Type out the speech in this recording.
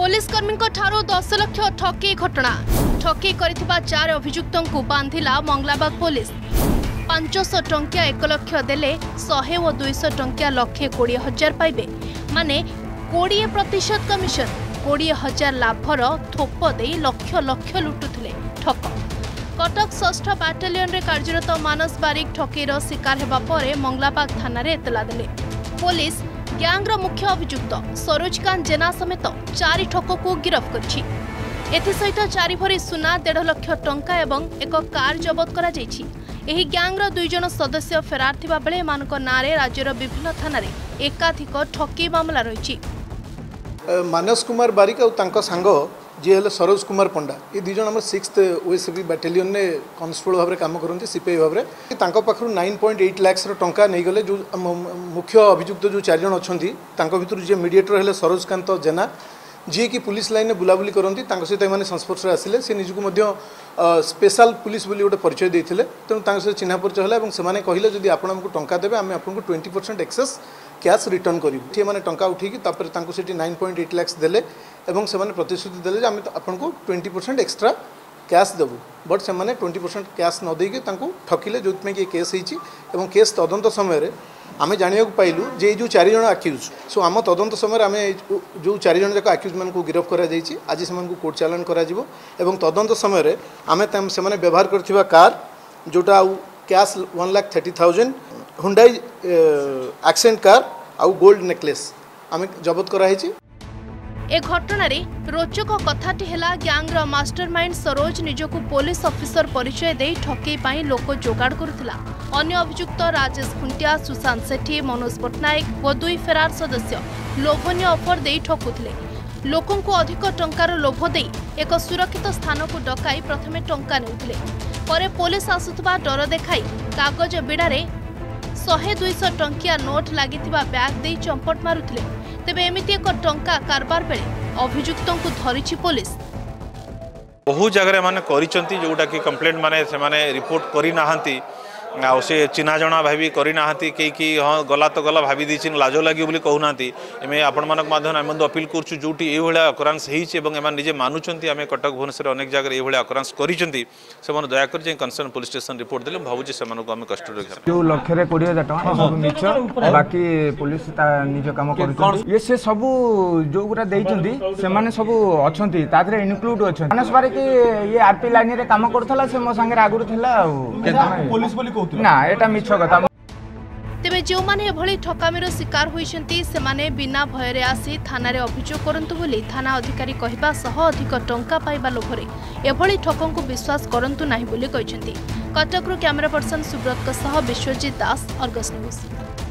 Police कर्मी ठारो 10 लाख ठकी घटना ठकी करिथिबा 4 अभियुक्तों को बांधिला मंगलाबाग पुलिस 500 टंकिया 1 लाख देले 100 और 200 टंकिया 1,20,000 पाइबे माने 20% कमिशन 20,000 लाभर थोप दे लक्ष लक्ष लुटुथिले ठक। कटक 6ठ बाटालियन रे कार्यरत मानस बारिक ठकीर शिकार हेबा परे मंगलाबाग थाना रे एतला देले पुलिस गैंग्र मुख्य अभियुक्त सरोजकांत जेना समेत 4 ठक को गिरफ्त करछि। एथिसहित 4 भरी सुना 1.5 लाख टंका एवं एक कार जबत करा जायछि। एही गैंग्र 2 जन सदस्य फेरार थिबा बेले मानक नारे राज्यर विभिन्न थाना रे एकाधिक ठकी मामला रहिछि। मानस कुमार बारिक और तांका सांग जी हेले सरोज कुमार पंडा ये 2 जन 6th ओएसबी बाटालियन ने कॉन्स्टेबल भाव में काम करते सीपीआई भाव में पाखर 9.8 लाख टंका नहीं गले जो मुख्य अभियुक्त जो 4 जन अच्छा भर जी मीडिएटर हेले सरोजकांत जेना जी की पुलिस लाइन में बुलाबुली करती सहित मैंने संस्पर्श आसिले से निजक स्पेशल पुलिस बोली गोटे परिचय देते तेणु सहित चिन्हा परिचय है और कहले जदि आपको टंका देवे आम आपको 20% एक्सेस कैश रिटर्न करूँ मैंने टंका उठेकी 9.8 लाख देले एवं से प्रतिश्रुति देले आम आपको 20% एक्सट्रा कैश देवु बट से 20% कैश न देकी ठकिले जो कि केस होती केस तदंत समय आम जाना पाइलु जे जो 4 जन आक्यूज सो आम तदंत समय आम जो 4 जन जाक आक्यूज मान गिरफ्त कर आज से कोर्ट चालान कर तदंत समय आम से व्यवहार करथिबा कार जोटा कैश 1,30,000 हुंडाई एक्सेंट कार आउ गोल्ड नेकलेस आम जबत कराई। ए घटना रे रोचक कथाटी हेला गैंग्र मास्टरमाइंड सरोज निजको पुलिस ऑफिसर परिचय दे ठकई पाई लोक जोगाड़ करुथिला। अन्य अभियुक्त राजेश खुंटिया सुशांत सेठी मनोज पटनायक और 2 फेरार सदस्य लोभनीय ऑफर दे ठकुथिले लोकों को अधिक टंकार लोभ दे एक सुरक्षित स्थान को डकाई प्रथमे टंका नेउथिले परे पुलिस आसुथबा डर देखाई कागज बिड़ारे 100-200 टंकिया नोट लागिथिबा बैग दे चंपट मारुथिले। तेबे एमिति एक टंका कारबार बेले अभियुक्तों को धरिछि पुलिस। बहु जगह माने करिसंती जोटा कि कंप्लेंट माने से माने रिपोर्ट करि नाहंती आ से चिन्हा जना भाभी करि नाहंती कि हाँ गला तो गला भाभी दी लाज लगे बोली कहूना एम आपण मानक माध्यम आम अपील करूँ जोटी ये अकरांस होने निजे मानुंट आम कटक भुवनेश्वर अनेक जगह ये अकरांस कर दयाक कंसर्न पुलिस स्टेशन रिपोर्ट देले भावुँ से आम कस्टडी जो लक्ष्य 20,000 टका सब मिछ बाकी पुलिस निज काम कर ये से सब जो गुरा देइचंती से माने सब अछंती तादरे इनक्लूड अछंती मानस बारे कि ये आरपी लाइन रे काम करथला से मो संगे आगुर थिला पुलिस बोली ना एटा मिछ कथा। तेबे जो माने एभली ठकामीर शिकार होइछंती से माने बिना भयरे आसी थाना रे अभियोग करंतु बोली थाना अधिकारी कहबा सह अधिक टंका पाइबा लोभरे एभली ठकों को विश्वास करंतु नाही बोली कहिछंती। कटकरू कैमरा पर्सन सुब्रत सह विश्वजीत दास, अर्गस न्यूज।